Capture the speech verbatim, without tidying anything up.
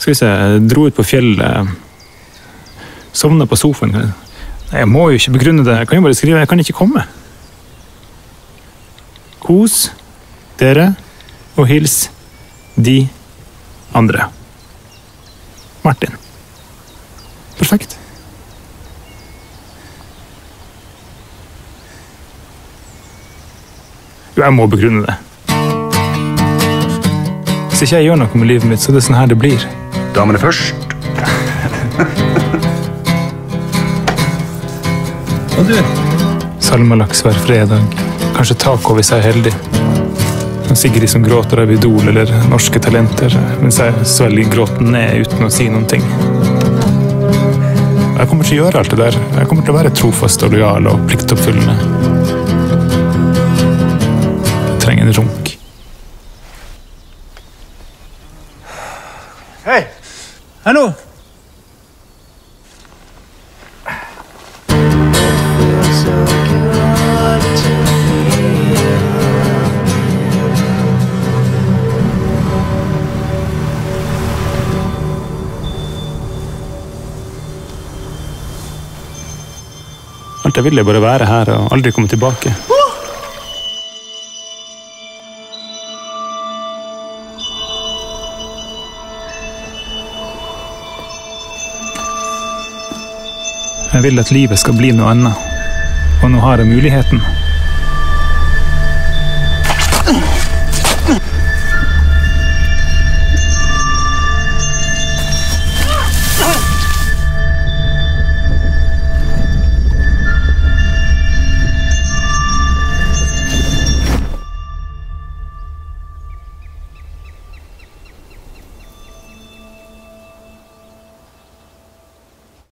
Skal vi se, jeg dro ut på fjellet, sovnet på sofaen. Nei, jeg må jo ikke begrunne det, jeg kan jo bare skrive, jeg kan ikke komme. Kos dere og hils de andre. Martin. Perfekt. Jo, jeg må begrunne det. Hvis ikke jeg gjør noe med livet mitt, så er det sånn her det blir. Damene først. Og du? Salmalaks hver fredag. Kanskje taco hvis jeg er heldig. Sigrid som gråter av Idol eller Norske Talenter, mens jeg svelger gråten ned uten å si noen ting. Jeg kommer til å gjøre alt det der. Jeg kommer til å være trofast og lojal og pliktoppfyllende. Jeg trenger en runk. Hei! Hallo! Alt jeg ville bare være her og aldri komme tilbake. Jeg vil at livet skal bli noe annet, og nå har jeg muligheten.